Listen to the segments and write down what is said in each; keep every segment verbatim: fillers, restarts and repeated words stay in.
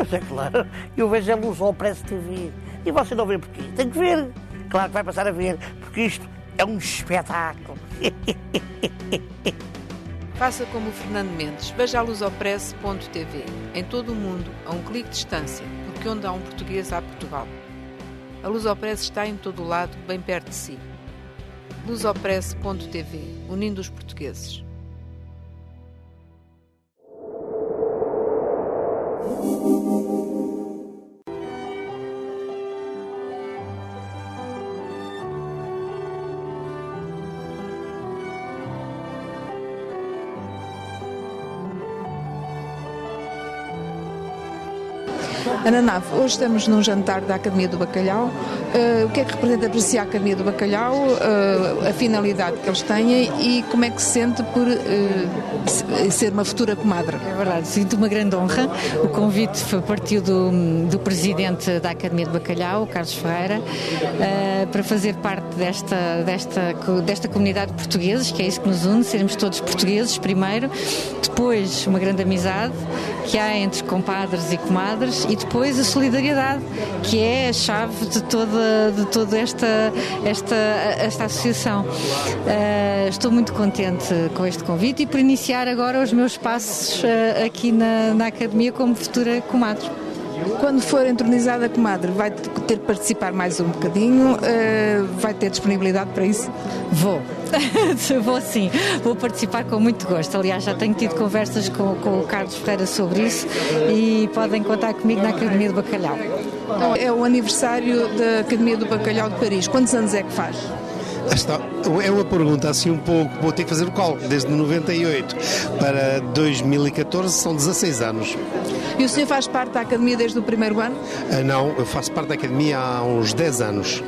Pois é, claro. Eu vejo a Luz ao Press T V. E você não vê porquê? Tem que ver. Claro que vai passar a ver, porque isto é um espetáculo. Faça como o Fernando Mendes. Veja a lusopress ponto t v. Em todo o mundo, a um clique de distância, porque onde há um português há Portugal. A Lusopress está em todo o lado, bem perto de si. lusopress ponto t v, unindo os portugueses. Ana Nave, hoje estamos num jantar da Academia do Bacalhau. Uh, o que é que representa para si a Academia do Bacalhau, uh, a finalidade que eles têm e como é que se sente por uh, ser uma futura comadre? É verdade, sinto uma grande honra. O convite foi, partiu do, do presidente da Academia do Bacalhau, Carlos Ferreira, uh, para fazer parte desta, desta, desta comunidade de portugueses, que é isso que nos une, sermos todos portugueses primeiro, depois uma grande amizade que há entre compadres e comadres e depois a solidariedade, que é a chave de toda, de toda esta, esta, esta associação. Uh, estou muito contente com este convite e por iniciar agora os meus passos uh, aqui na, na Academia como futura comadre. Quando for entronizada comadre, vai ter que participar mais um bocadinho, uh, vai ter disponibilidade para isso? Vou. Vou sim, vou participar com muito gosto. Aliás, já tenho tido conversas com, com o Carlos Ferreira sobre isso e podem contar comigo na Academia do Bacalhau. Então, é o aniversário da Academia do Bacalhau de Paris. Quantos anos é que faz? Está, é uma pergunta assim um pouco, vou ter que fazer o cálculo, desde noventa e oito para dois mil e catorze são dezasseis anos. E o senhor faz parte da Academia desde o primeiro ano? Uh, não, eu faço parte da Academia há uns dez anos,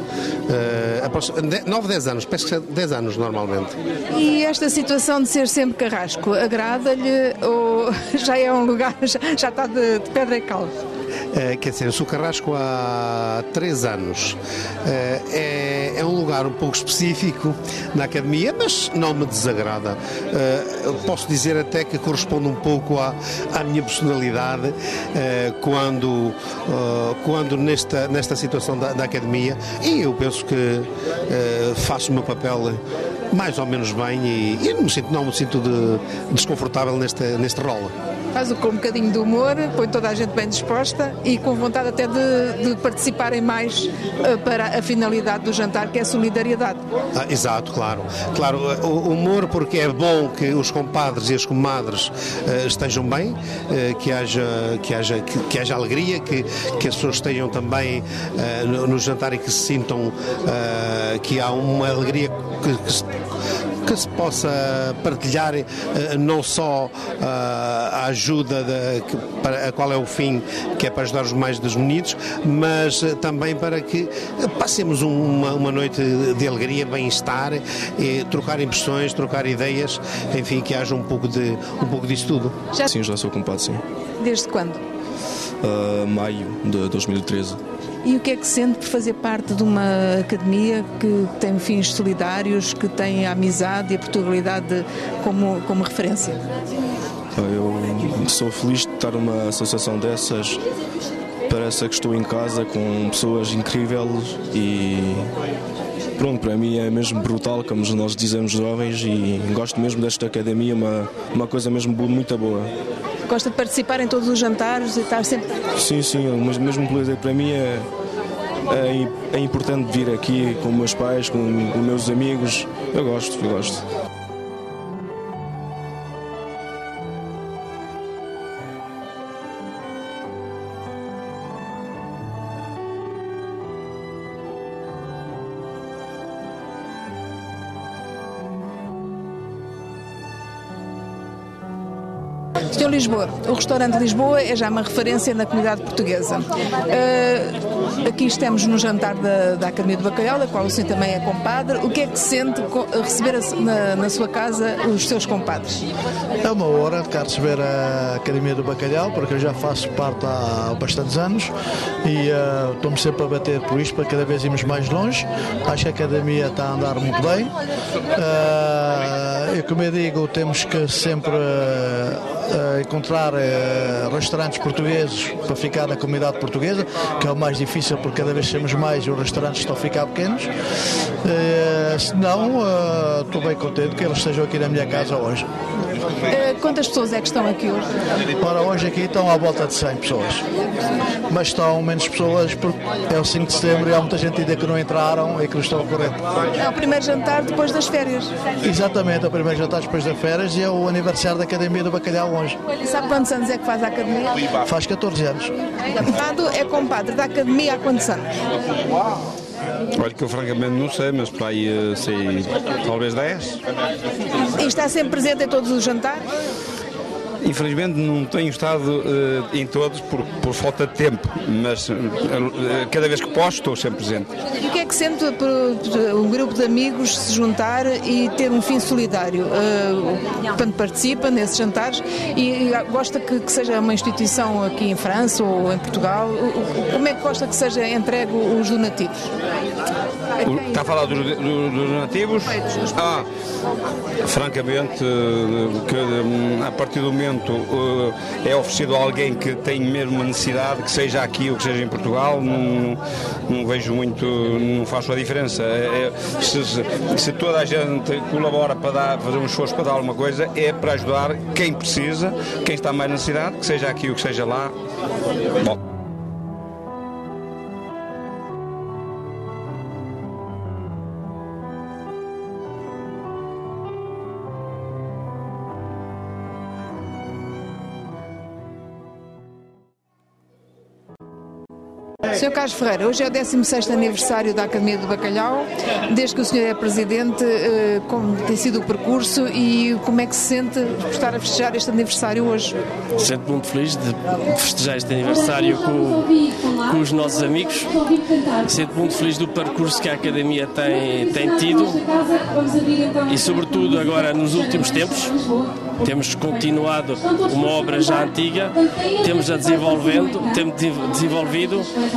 uh, nove, dez anos, penso que dez anos normalmente. E esta situação de ser sempre carrasco, agrada-lhe ou já é um lugar, já, já está de, de pedra e cal? Uh, quer dizer, eu sou carrasco há três anos. Uh, é, é um lugar um pouco específico na Academia, mas não me desagrada. Uh, posso dizer até que corresponde um pouco à, à minha personalidade uh, quando, uh, quando nesta, nesta situação da, da Academia, e eu penso que uh, faço o meu papel mais ou menos bem e, e não me sinto, não me sinto de, desconfortável neste, neste rol. Faz-o com um bocadinho de humor, põe toda a gente bem disposta e com vontade até de, de participarem mais uh, para a finalidade do jantar, que é a solidariedade. Ah, exato, claro. Claro, o humor porque é bom que os compadres e as comadres uh, estejam bem, uh, que, haja, que, haja, que, que haja alegria, que, que as pessoas estejam também uh, no, no jantar e que se sintam uh, que há uma alegria que, que se que se possa partilhar uh, não só uh, a ajuda de, que, para a qual é o fim, que é para ajudar os mais desmunidos, mas uh, também para que uh, passemos uma, uma noite de alegria, bem-estar, e trocar impressões, trocar ideias, enfim, que haja um pouco, de, um pouco disso tudo. Já... Sim, já sou compadre, sim. Desde quando? Uh, maio de dois mil e treze. E o que é que sente por fazer parte de uma academia que tem fins solidários, que tem a amizade e a Portugalidade como, como referência? Eu sou feliz de estar numa associação dessas. Parece que estou em casa com pessoas incríveis e pronto, para mim é mesmo brutal, como nós dizemos jovens, e gosto mesmo desta academia, uma, uma coisa mesmo muito boa. Gosta de participar em todos os jantares e estar sempre... Sim, sim, mas mesmo para mim é, é, é importante vir aqui com meus pais, com os meus amigos. Eu gosto, eu gosto. senhor Lisboa, o restaurante Lisboa é já uma referência na comunidade portuguesa. Uh, aqui estamos no jantar da, da Academia do Bacalhau, da qual o senhor também é compadre. O que é que sente receber a, na, na sua casa os seus compadres? É uma honra cá receber a Academia do Bacalhau, porque eu já faço parte há bastantes anos e uh, estou-me sempre a bater por isto para cada vez irmos mais longe. Acho que a Academia está a andar muito bem. Uh, e como eu digo, temos que sempre uh, uh, encontrar uh, restaurantes portugueses para ficar na comunidade portuguesa, que é o mais difícil porque cada vez temos mais, os restaurantes estão a ficar pequenos. Uh, se não, uh, estou bem contente que eles estejam aqui na minha casa hoje. Uh, quantas pessoas é que estão aqui hoje? Para hoje aqui estão à volta de cem pessoas, mas estão menos pessoas porque é o cinco de setembro e há muita gente ainda que não entraram e que não estão a correr. É o primeiro jantar depois das férias. Exatamente, é o primeiro jantar depois das férias e é o aniversário da Academia do Bacalhau hoje. E sabe quantos anos é que faz a Academia? Faz catorze anos. Deputado é compadre da Academia há quantos anos? Olha que eu francamente não sei, mas para aí sei talvez dez. E está sempre presente em todos os jantares? Infelizmente não tenho estado uh, em todos por, por falta de tempo, mas uh, cada vez que posso estou sempre presente. E o que é que sente por um grupo de amigos se juntar e ter um fim solidário? Uh, portanto, participa nesses jantares e gosta que, que seja uma instituição aqui em França ou em Portugal? Como é que gosta que seja entregue os donativos? O, está a falar dos, dos, dos donativos? Ah, francamente, que a partir do momento é oferecido a alguém que tem mesmo uma necessidade, que seja aqui ou que seja em Portugal, não, não vejo muito, não faço a diferença. É, se, se toda a gente colabora para dar, fazer um esforço para dar alguma coisa, é para ajudar quem precisa, quem está mais necessidade, que seja aqui ou que seja lá. Bom. senhor Carlos Ferreira, hoje é o décimo sexto aniversário da Academia do Bacalhau. Desde que o senhor é presidente, como tem sido o percurso e como é que se sente por estar a festejar este aniversário hoje? Sinto-me muito feliz de festejar este aniversário com, com os nossos amigos. Sinto-me muito feliz do percurso que a Academia tem, tem tido e, sobretudo, agora nos últimos tempos. Temos continuado uma obra já antiga, temos a desenvolvendo, temos desenvolvido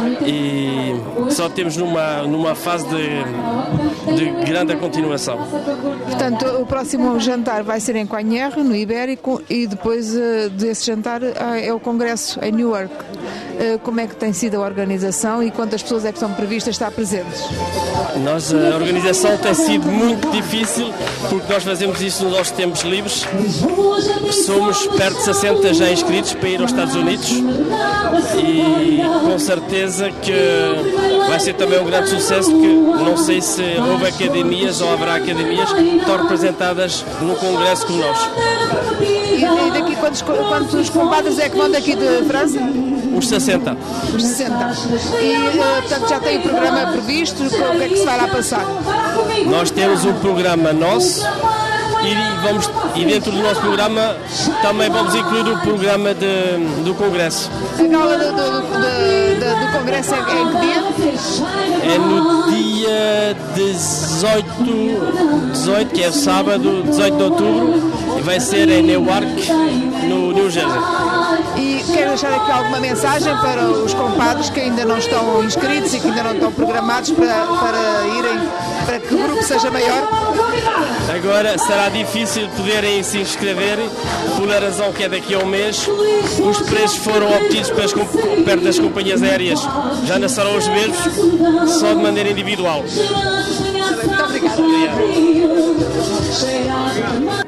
e só temos numa, numa fase de, de grande continuação. Portanto, o próximo jantar vai ser em Coignières, no Ibérico, e depois uh, desse jantar uh, é o Congresso em Newark. Uh, como é que tem sido a organização e quantas pessoas é que estão previstas estar presentes? Nós, a organização tem sido muito difícil porque nós fazemos isso nos nossos tempos livres. Somos perto de sessenta já inscritos para ir aos Estados Unidos e com certeza que vai ser também um grande sucesso, porque não sei se houve academias ou haverá academias que estão representadas no congresso como nós. E daqui quantos, quantos compadres é que vão daqui de França? Uns sessenta. Uns sessenta. E portanto já tem o programa previsto, o que é que se vai lá passar? Nós temos um programa nosso. E, vamos, e dentro do nosso programa também vamos incluir o programa de, do Congresso. A gala do, do, do, do Congresso é em que dia? É no dia dezoito, dezoito, que é sábado, dezoito de outubro, e vai ser em Newark, no New Jersey. E quero deixar aqui alguma mensagem para os compadres que ainda não estão inscritos e que ainda não estão programados para, para irem, para que o grupo seja maior? Agora será difícil poderem se inscrever, pela razão que é daqui a um mês. Os preços foram obtidos pelas, perto das companhias aéreas, já não serão os mesmos, só de maneira individual. Muito obrigada. Obrigado.